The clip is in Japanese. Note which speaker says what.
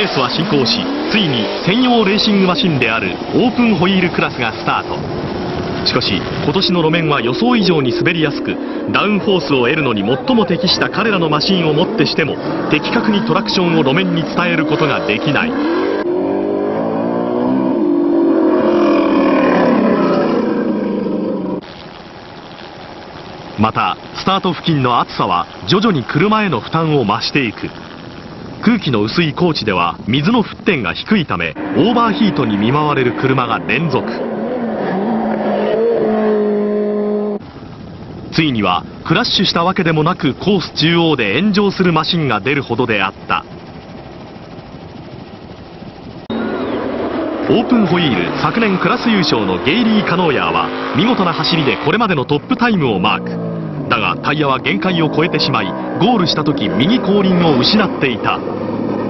Speaker 1: レースは進行し、ついに専用レーシングマシンであるオープンホイールクラスがスタート。しかし今年の路面は予想以上に滑りやすく、ダウンフォースを得るのに最も適した彼らのマシンをもってしても的確にトラクションを路面に伝えることができない。またスタート付近の暑さは徐々に車への負担を増していく。空気の薄い高地では水の沸点が低いため、オーバーヒートに見舞われる車が連続。ついにはクラッシュしたわけでもなくコース中央で炎上するマシンが出るほどであった。オープンホイール昨年クラス優勝のゲイリー・カノーヤーは見事な走りでこれまでのトップタイムをマーク。だがタイヤは限界を超えてしまい、ゴールした時右後輪を失っていた。